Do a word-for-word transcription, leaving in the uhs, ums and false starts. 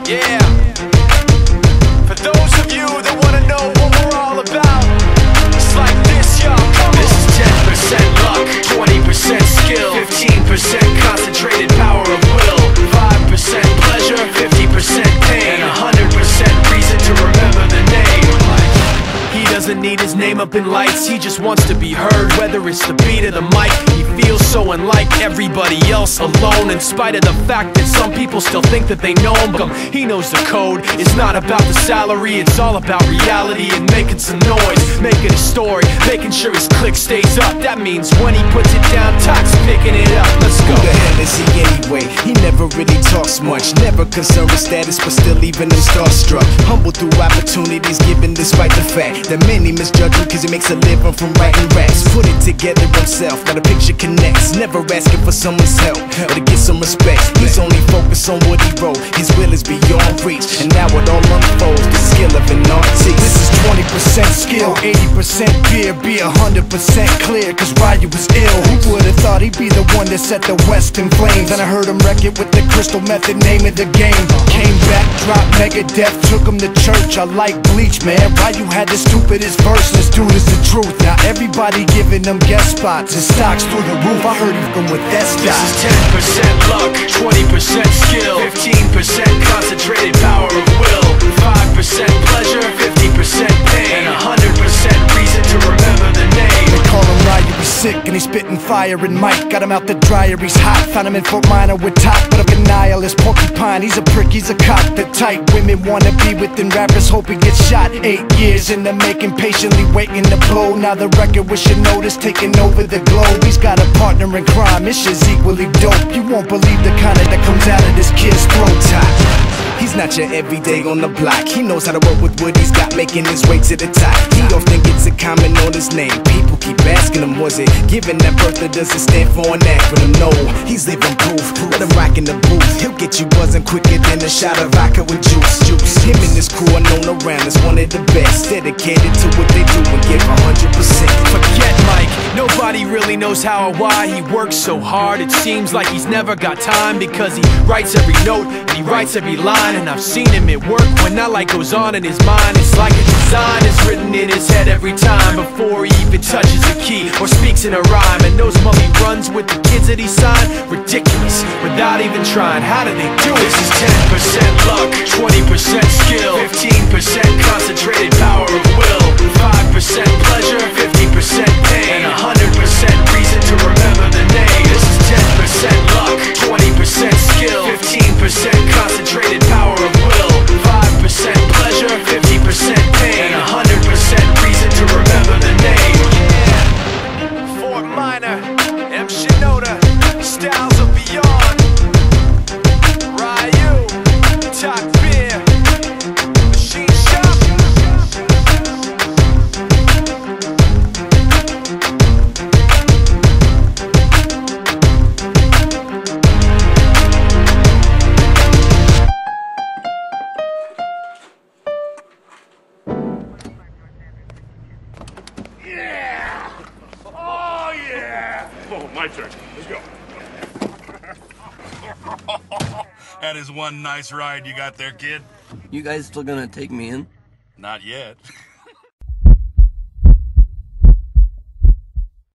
Yeah. For those of you that wanna know what we're all about, it's like this, y'all. Come on. This is ten percent luck, twenty percent skill, fifteen percent concentrated power of will, five percent pleasure, fifty percent pain, and one hundred percent reason to remember the name. He doesn't need his name up in lights, he just wants to be heard, whether it's the beat or the mic. He feels so unlike everybody else, alone, in spite of the fact that some people still think that they know him. But he knows the code, it's not about the salary, it's all about reality and making some noise, making a story, making sure his click stays up. That means when he puts it down, Tox picking it up. Let's go. Who the hell is he anyway? He never really talks much, never concerned with status, but still leaving them starstruck. Humble through opportunities given despite the fact that many misjudge him cause he makes a living from writing raps. Put it together himself, now the picture connects. Never asking for someone's help or to get some respect. He's only focused on what he wrote, his will is beyond reach. And now it all unfolds, the skill of an artist. This is twenty percent skill, eighty percent beer, be one hundred percent clear, cause Ryu was ill. Who would've thought he'd be the one that set the West in flames? And I heard him wreck it with the Crystal Method, name of the game. Came back, dropped Megadeth, took him to church. I like Bleach, man. Ryu had the stupidest verse, this dude is the truth. Now everybody giving them guest spots, his stocks through the roof. I heard him with that stock. This is ten percent luck, twenty percent skill, fifteen percent concentrated power of will, five percent pleasure, fifty percent pain, and one hundred percent reason to remember the name. They call him Ryu, he's sick and he's spitting fire. And Mike got him out the dryer, he's hot. Found him in Fort Minor with top, but a nihilist porcupine. He's a prick, he's a cop. The type women wanna be within, rappers hope he gets shot. Eight years in the making, patiently waiting to blow. Now the record with your notice taking over the globe. He's got a partner in crime, this shit's equally dope. You won't believe the kind of that comes out of this kid's throat. Top. He's not your everyday on the block. He knows how to work with what he's got, making his way to the top. He often gets a comment on his name. People keep asking him, was it given that birth or does it stand for an acronym? No, he's living proof. Let him rock in the booth. He'll get you buzzing quicker than a shot of vodka with juice. Juice. Him and his crew are known around as one of the best, dedicated to what they do and give one hundred percent. Forget Mike, nobody really knows how or why he works so hard. It seems like he's never got time, because he writes every note and he writes every line. And I've seen him at work when that light goes on in his mind. It's like a design is written in his head every time, before he even touches a key or speaks in a rhyme. And knows money runs with the kids that he signed. Ridiculous, without even trying. How do they do it? This is ten percent luck, twenty percent skill, fifteen percent concentrated power of will, five percent pleasure, fifty percent pain, and one hundred percent reason to remember the name. This is ten percent luck, twenty percent skill, fifteen percent concentrated power of will, five percent pleasure, fifty percent pain, and one hundred percent reason to remember the name. Yeah. Fort Minor, M. Shinoda, Styles of Beyond, Ryu, Top Beer, Machine Shop. Yeah! Oh, yeah! Oh, my turn. Let's go. That is one nice ride you got there, kid. You guys still gonna take me in? Not yet.